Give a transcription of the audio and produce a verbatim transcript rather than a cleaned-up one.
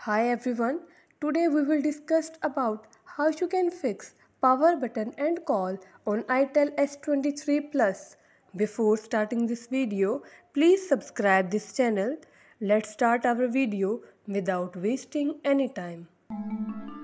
Hi everyone, today we will discuss about how you can fix power button and call on ITEL S twenty-three Plus. Before starting this video, please subscribe this channel. Let's start our video without wasting any time.